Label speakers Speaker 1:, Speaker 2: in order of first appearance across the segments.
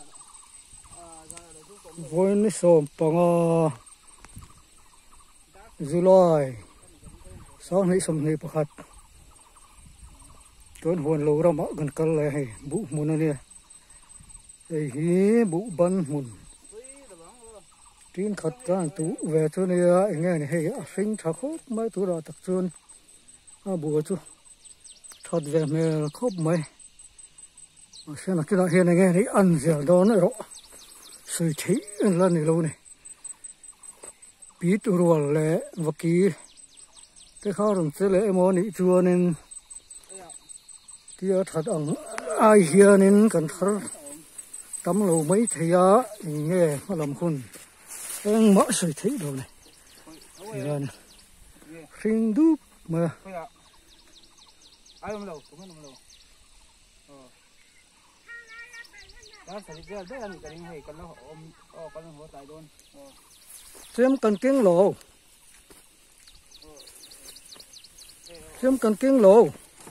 Speaker 1: Voi ní sôm bằng July sáng nay sớm nay bắt tuần huấn lâu rồi mà gần cân lại hay bụ muốn này đây hi bụ bắn muốn tin thật ra tụ về chỗ này nghe này hay sinh thắc khóc mấy tụ đó tập trung bùa chú thật về mẹ khóc mấy xem là cái loại hiện này nghe thấy ăn gì đó nữa rồi sự thấy lần này lâu này biết rồi lẽ và kỹ cái khó làm thế lẽ món này chua nên kia thật ông ai hiền nên cần thở tắm lâu mấy thầy nghe nó làm khôn anh mở sự thấy đâu này thì là sinh đúc mà
Speaker 2: ai lâu cũng không lâu đó sẽ đi chơi anh cái này cần nó cần nó tại luôn
Speaker 1: xem cần kiêng lồ xem cần kiêng lồ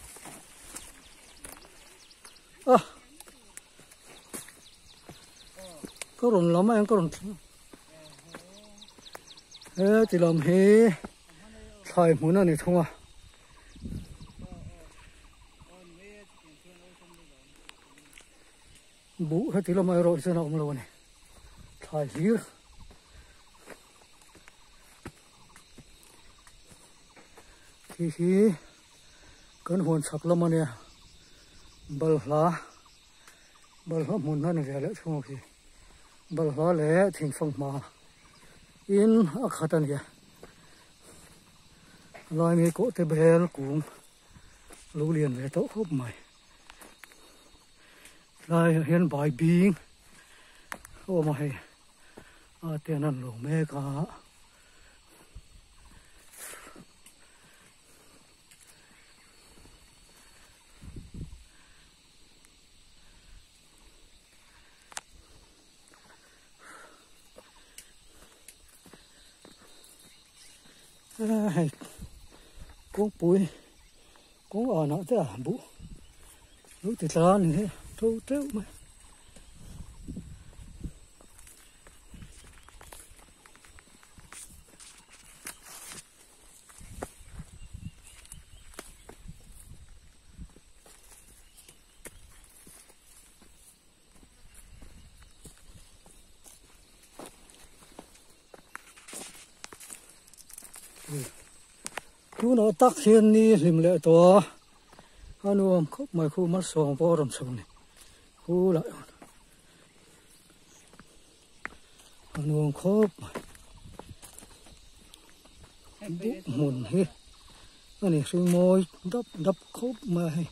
Speaker 1: có rồng lắm anh có rồng thì làm he thay muốn này không à bố hết thì làm ai rồi sao nào cũng lâu này thay hiếc thì cơn hồn sặc lắm nè bal lá muốn nó này lại không thì bal lá lẽ thỉnh phong mà in khát anh kìa loài mi cổ tê bèl cũng lũ liền về tốt hốp mày loài hiện bài biếng ô mày tiền ăn lẩu mê cả con bụi con ở nó thế à bụi lúc thì ra này trâu trâu mà chú nó tắc hiên đi làm lệ to anh ôm khóc mày khu mắt sòng po rầm sòng này khu lại anh ôm khóc bút mồn hết anh này sinh môi đắp khóc mà hay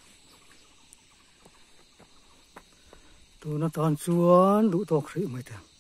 Speaker 1: tụi nó toàn chuồn đủ tộc sĩ mày tưởng